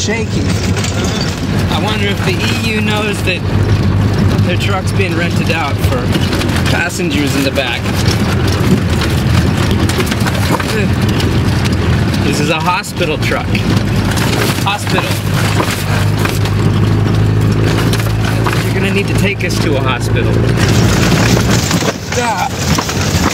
shaky. I wonder if the EU knows that their truck's being rented out for passengers in the back. This is a hospital truck. Hospital. You're gonna need to take us to a hospital. Stop.